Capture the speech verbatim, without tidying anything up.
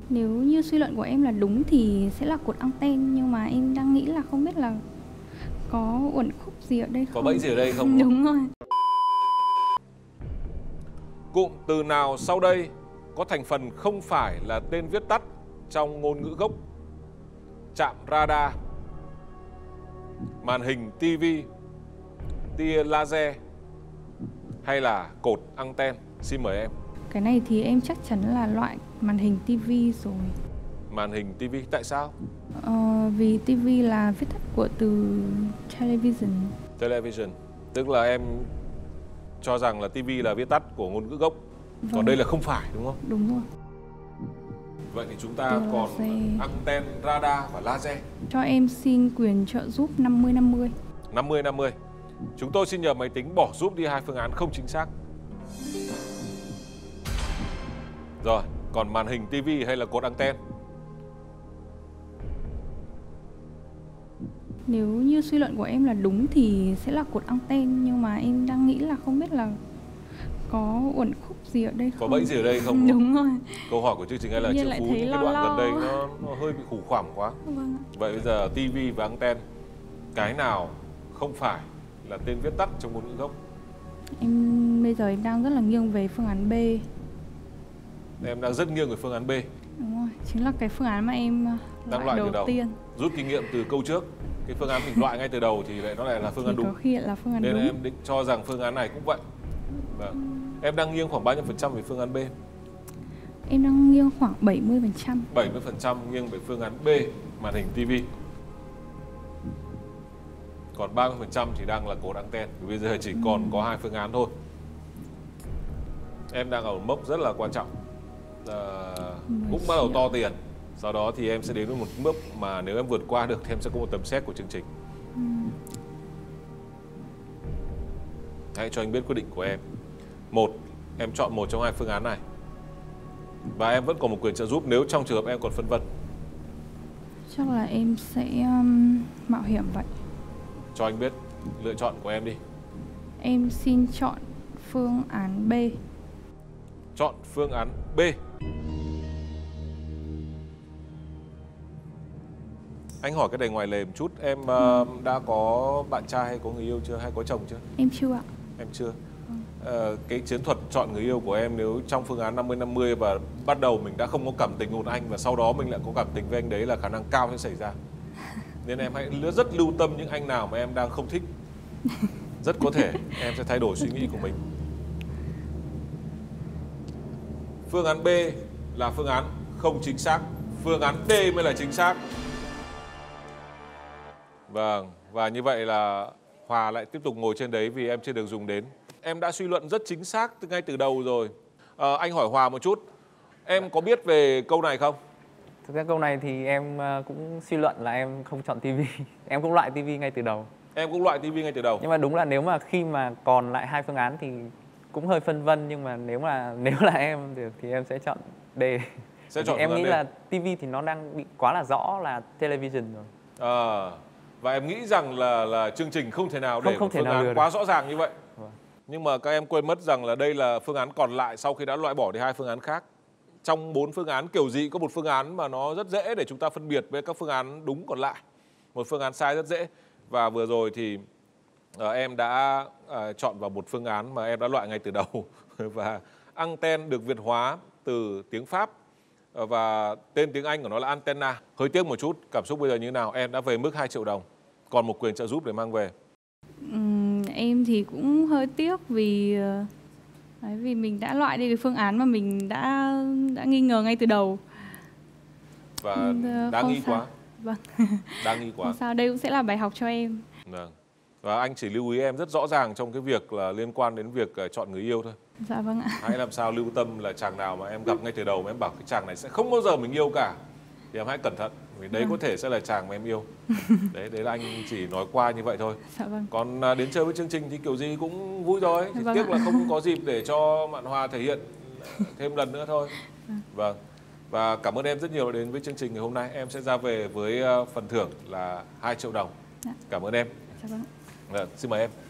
Nếu như suy luận của em là đúng thì sẽ là cột anten, nhưng mà em đang nghĩ là không biết là có uẩn khúc gì ở đây không? Có bẫy gì ở đây không? Đúng rồi. Cụm từ nào sau đây có thành phần không phải là tên viết tắt trong ngôn ngữ gốc? Trạm radar, màn hình ti vi, tia laser hay là cột anten? Xin mời em. Cái này thì em chắc chắn là loại màn hình tivi rồi. Màn hình ti vi, tại sao? Ờ, vì tivi là viết tắt của từ television. Television, tức là em cho rằng là ti vi là viết tắt của ngôn ngữ gốc. Vâng. Còn đây là không phải, đúng không? Đúng rồi. Vậy thì chúng ta Tia còn laser. anten, radar và laser. Cho em xin quyền trợ giúp năm mươi năm mươi. năm mươi năm mươi. Chúng tôi xin nhờ máy tính bỏ giúp đi hai phương án không chính xác. Rồi, còn màn hình ti vi hay là cột anten? Nếu như suy luận của em là đúng thì sẽ là cột anten, nhưng mà em đang nghĩ là không biết là có uẩn khúc gì ở đây không? Có bẫy gì ở đây không? Đúng rồi. Câu hỏi của chương trình hay là Nhiên Triệu lại Phú, thấy những lo cái đoạn lo. gần đây nó, nó hơi bị khủng hoảng quá. Vâng ạ. Vậy bây giờ ti vi và anten, cái nào không phải là tên viết tắt trong ngôn ngữ gốc? Em bây giờ em đang rất là nghiêng về phương án B. Em đang rất nghiêng về phương án B. Đúng rồi, chính là cái phương án mà em Đang loại, loại đầu, từ đầu. tiên. Rút kinh nghiệm từ câu trước, cái phương án mình loại ngay từ đầu thì lại nó lại là phương Thì án đúng. có khi là phương án Nên đúng. em định cho rằng phương án này cũng vậy. Vâng. Em đang nghiêng khoảng bao nhiêu phần trăm về phương án B? Em đang nghiêng khoảng bảy mươi phần trăm. bảy mươi phần trăm nghiêng về phương án B, màn hình ti vi. Còn ba mươi phần trăm thì đang là cột anten. Bây giờ chỉ còn có hai phương án thôi. Em đang ở một mốc rất là quan trọng. À, cũng bắt đầu to tiền. Sau đó thì em sẽ đến với một mức mà nếu em vượt qua được thì em sẽ có một tấm xét của chương trình. Ừ. Hãy cho anh biết quyết định của em. Một, em chọn một trong hai phương án này. Và em vẫn còn một quyền trợ giúp nếu trong trường hợp em còn phân vân. Chắc là em sẽ um, mạo hiểm vậy. Cho anh biết lựa chọn của em đi. Em xin chọn phương án B. Chọn phương án B. Anh hỏi cái này ngoài lề một chút. Em uh, đã có bạn trai hay có người yêu chưa? Hay có chồng chưa? Em chưa ạ. Em chưa. Uh, cái chiến thuật chọn người yêu của em nếu trong phương án năm mươi năm mươi và bắt đầu mình đã không có cảm tình một anh và sau đó mình lại có cảm tình với anh đấy là khả năng cao sẽ xảy ra. Nên em hãy rất lưu tâm những anh nào mà em đang không thích. Rất có thể em sẽ thay đổi suy nghĩ của mình. Phương án B là phương án không chính xác. Phương án D mới là chính xác. Vâng, và như vậy là Hòa lại tiếp tục ngồi trên đấy vì em chưa được dùng đến. Em đã suy luận rất chính xác từ ngay từ đầu rồi. À, anh hỏi Hòa một chút. Em có biết về câu này không? Thực ra câu này thì em cũng suy luận là em không chọn ti vi. Em cũng loại ti vi ngay từ đầu. Em cũng loại ti vi ngay từ đầu. Nhưng mà đúng là nếu mà khi mà còn lại hai phương án thì cũng hơi phân vân, nhưng mà nếu mà nếu là em được thì em sẽ chọn D. Sẽ chọn em nghĩ D. là ti vi thì nó đang bị quá là rõ là television rồi. À, và em nghĩ rằng là là chương trình không thể nào để không, không một thể phương nào án được quá rõ ràng như vậy. Vâng. Nhưng mà các em quên mất rằng là đây là phương án còn lại sau khi đã loại bỏ đi hai phương án khác. Trong bốn phương án kiểu gì có một phương án mà nó rất dễ để chúng ta phân biệt với các phương án đúng còn lại. Một phương án sai rất dễ. Và vừa rồi thì uh, em đã uh, chọn vào một phương án mà em đã loại ngay từ đầu. Và anten được Việt hóa từ tiếng Pháp uh, và tên tiếng Anh của nó là antenna. Hơi tiếc một chút, cảm xúc bây giờ như thế nào? Em đã về mức hai triệu đồng. Còn một quyền trợ giúp để mang về. Uhm, em thì cũng hơi tiếc vì đấy, vì mình đã loại đi cái phương án mà mình đã đã nghi ngờ ngay từ đầu. Và Không đáng nghi sao. quá. Vâng. Đáng nghi quá. Không sao, đây cũng sẽ là bài học cho em. Vâng. Và anh chỉ lưu ý em rất rõ ràng trong cái việc là liên quan đến việc chọn người yêu thôi. Dạ vâng ạ. Hãy làm sao lưu tâm là chàng nào mà em gặp ngay từ đầu mà em bảo cái chàng này sẽ không bao giờ mình yêu cả thì em hãy cẩn thận, vì đấy Vâng. có thể sẽ là chàng mà em yêu. Đấy, đấy là anh chỉ nói qua như vậy thôi. Dạ vâng. Còn đến chơi với chương trình thì kiểu gì cũng vui rồi. Chỉ Vâng tiếc ạ. là không có dịp để cho bạn Hòa thể hiện thêm lần nữa thôi. Vâng. Vâng. Và cảm ơn em rất nhiều đến với chương trình ngày hôm nay. Em sẽ ra về với phần thưởng là hai triệu đồng. Dạ. Cảm ơn em. Dạ vâng. Vâng, xin mời em.